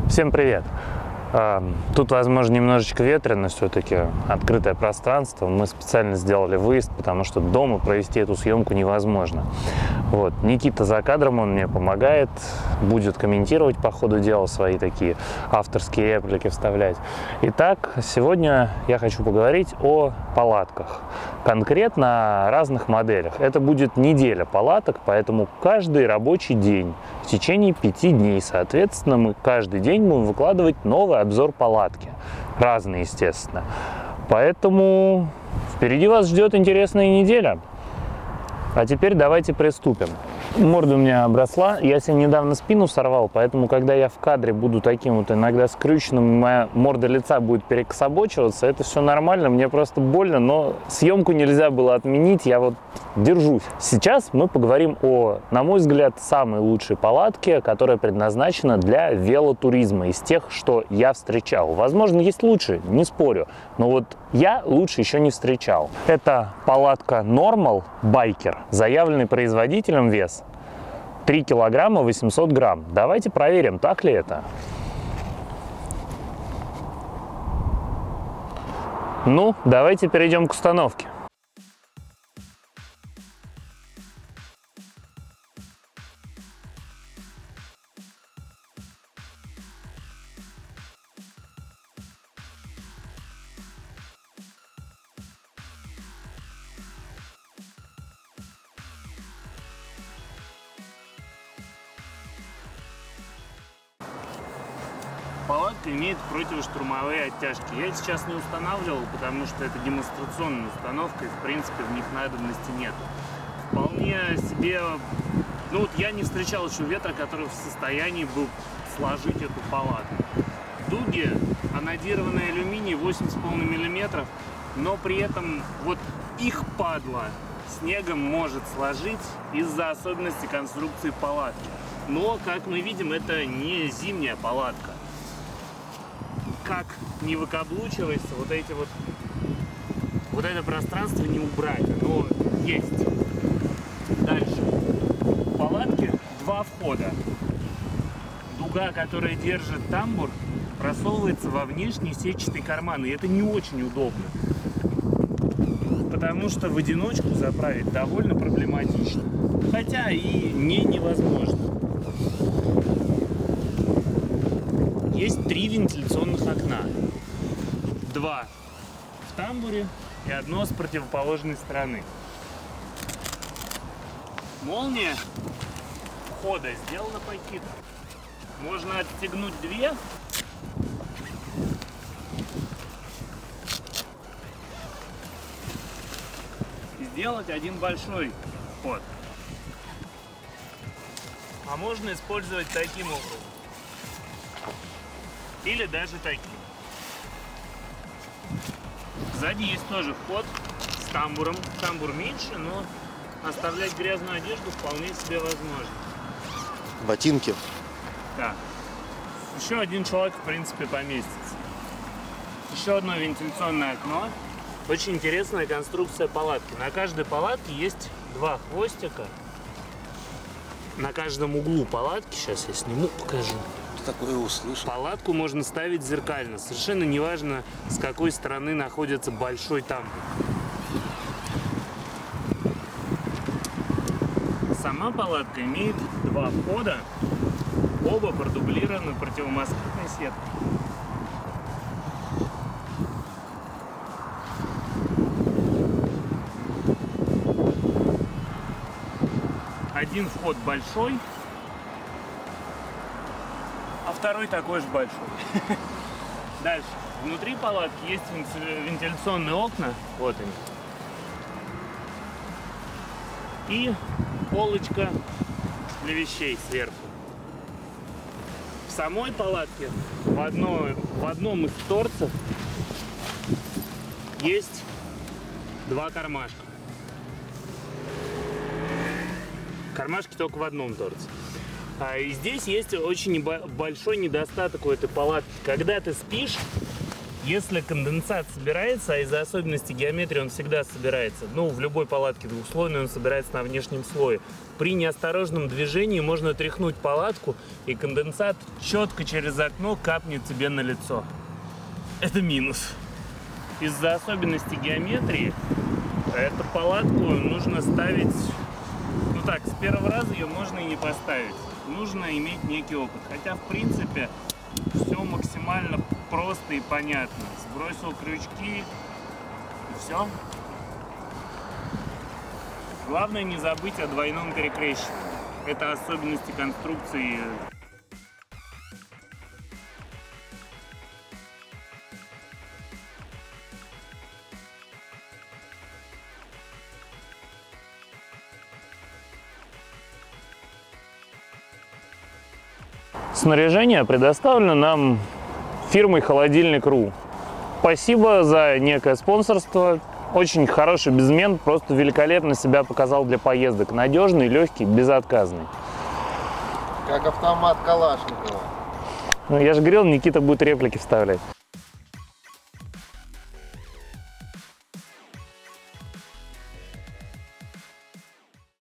Всем привет! Тут, возможно, немножечко ветрено, все-таки открытое пространство. Мы специально сделали выезд, потому что дома провести эту съемку невозможно. Вот. Никита за кадром, он мне помогает, будет комментировать по ходу дела, свои такие авторские реплики вставлять. Итак, сегодня я хочу поговорить о палатках, конкретно о разных моделях. Это будет неделя палаток, поэтому каждый рабочий день в течение 5 дней, соответственно, мы каждый день будем выкладывать новый обзор палатки. Разные, естественно. Поэтому впереди вас ждет интересная неделя. А теперь давайте приступим. Морда у меня обросла, я себе недавно спину сорвал, поэтому, когда я в кадре буду таким вот иногда скрюченным, моя морда лица будет перекособочиваться, это все нормально, мне просто больно, но съемку нельзя было отменить, я вот держусь. Сейчас мы поговорим о, на мой взгляд, самой лучшей палатке, которая предназначена для велотуризма, из тех, что я встречал. Возможно, есть лучше, не спорю, но вот я лучше еще не встречал. Это палатка Normal Biker, заявленный производителем вес 3 килограмма 800 грамм. Давайте проверим, так ли это. Ну, давайте перейдем к установке. Палатка имеет противоштурмовые оттяжки. Я их сейчас не устанавливал, потому что это демонстрационная установка, и в принципе в них надобности нет. Вполне себе, ну вот я не встречал еще ветра, который в состоянии был сложить эту палатку. Дуги анодированный алюминий 8,5 мм, но при этом вот их падла снегом может сложить из-за особенностей конструкции палатки. Но, как мы видим, это не зимняя палатка. Как не выкаблучивается, вот это пространство не убрать, оно есть. Дальше. В палатке 2 входа. Дуга, которая держит тамбур, просовывается во внешний сетчатый карман, и это не очень удобно, потому что в одиночку заправить довольно проблематично, хотя и не невозможно. Есть 3 вентиляционных окна. 2 в тамбуре и 1 с противоположной стороны. Молния входа сделана по-хитрому. Можно отстегнуть 2. И сделать 1 большой вход. А можно использовать таким образом. Или даже таким. Сзади есть тоже вход с тамбуром. Тамбур меньше, но оставлять грязную одежду вполне себе возможно. Ботинки. Да. Еще 1 человек, в принципе, поместится. Еще 1 вентиляционное окно. Очень интересная конструкция палатки. На каждой палатке есть 2 хвостика. На каждом углу палатки, сейчас я сниму, покажу. Такое услышал. Палатку можно ставить зеркально. Совершенно неважно, с какой стороны находится большой тамбур. Сама палатка имеет 2 входа. Оба продублированы противомоскитной сеткой. Один вход большой, а второй такой же большой. Дальше. Внутри палатки есть вентиляционные окна. Вот они. И полочка для вещей сверху. В самой палатке в одном из торцев есть 2 кармашка. Кармашки только в одном торце. И здесь есть очень большой недостаток у этой палатки. Когда ты спишь, Если конденсат собирается, а из-за особенностей геометрии он всегда собирается, ну, в любой палатке двухслойной он собирается на внешнем слое, при неосторожном движении можно тряхнуть палатку, и конденсат четко через окно капнет тебе на лицо. Это минус. Из-за особенностей геометрии эту палатку нужно ставить, ну так, с первого раза ее можно и не поставить. Нужно иметь некий опыт. Хотя, в принципе, все максимально просто и понятно. Сбросил крючки, и все. Главное не забыть о двойном перекрещивании. Это особенности конструкции. Снаряжение предоставлено нам фирмой Холодильник.ру. Спасибо за некое спонсорство. Очень хороший безмен, просто великолепно себя показал для поездок. Надежный, легкий, безотказный. Как автомат Калашникова. Ну, я же говорил, Никита будет реплики вставлять.